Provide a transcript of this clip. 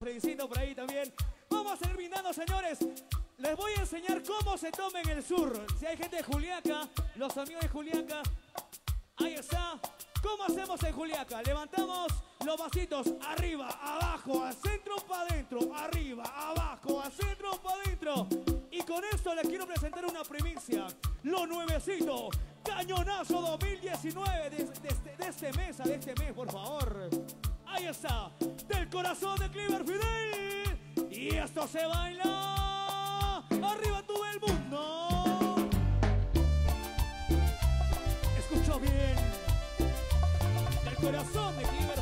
felicito por ahí también. Vamos a seguir brindando, señores. Les voy a enseñar cómo se toma en el sur. Si hay gente de Juliaca, los amigos de Juliaca, ahí está. ¿Cómo hacemos en Juliaca? Levantamos los vasitos arriba, abajo, al centro, para adentro, arriba, abajo, al centro, para adentro. Y con esto les quiero presentar una primicia. Lo nuevecito, Cañonazo 2019 de este mes, por favor. Ahí está, del corazón de Cliver Fidel. Y esto se baila. Arriba todo el mundo. Escucho bien. Del corazón de Cliver